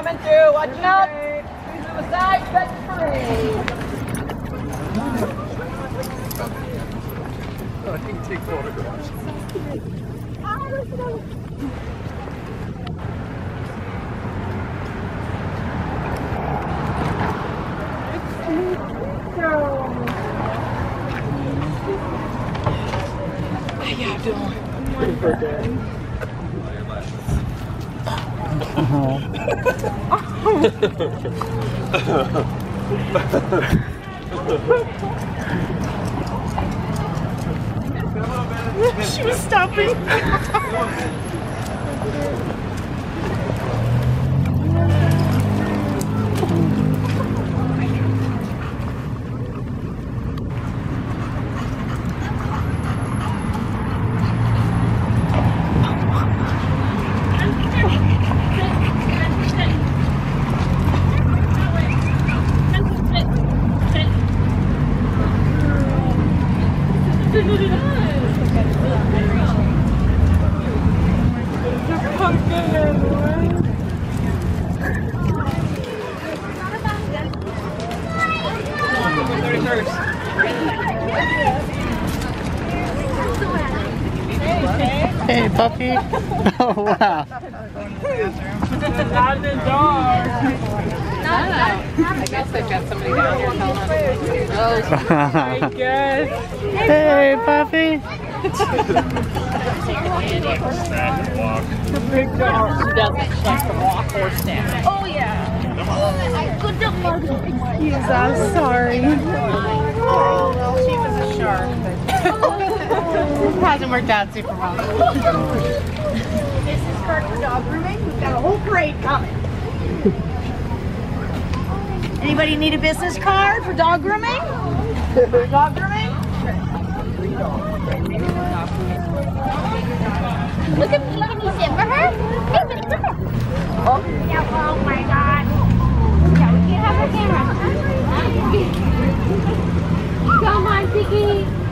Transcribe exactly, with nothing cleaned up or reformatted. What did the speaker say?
coming through. Watching out. Please move aside. That's parade. I can take photographs. How you doing? She was stopping. Hey, puppy. Oh, wow. Not in the dark. I guess they've got somebody down here telling us. I guess. Hey, puppy. The big dog. She doesn't. She likes to walk or stand. Oh, yeah. Excuse us. Sorry. She was a shark. Hasn't worked out super well. Business card for dog grooming. We've got a whole parade coming. Anybody need a business card for dog grooming? Dog grooming? Look at me, look at me, sit for her. Hey, buddy, come here. Oh, yeah, oh my God. Yeah, we can't have her camera. Come on, Tiki.